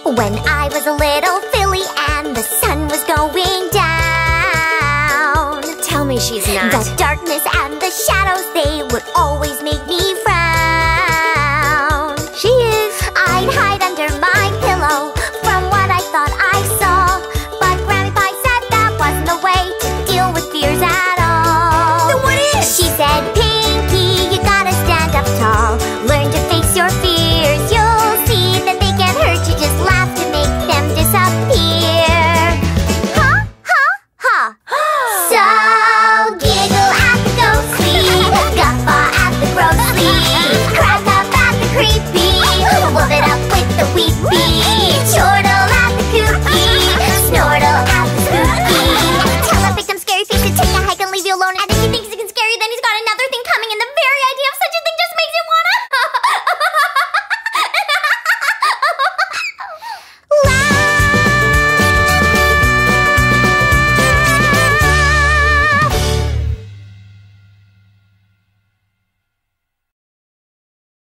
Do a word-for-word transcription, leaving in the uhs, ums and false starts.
When I was a little filly and the sun was going down. Tell me she's not. The darkness and the shadows, they would always make me frown.